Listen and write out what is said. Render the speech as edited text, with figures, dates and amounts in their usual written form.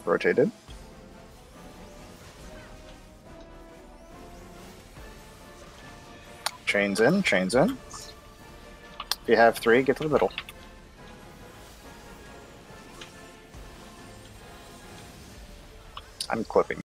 Rotated. Chains in, chains in. If you have 3, get to the middle. I'm clipping.